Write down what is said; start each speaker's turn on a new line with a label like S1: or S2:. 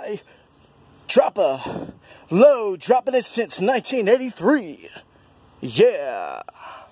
S1: high, drop a low, dropping it since 1983. Yeah.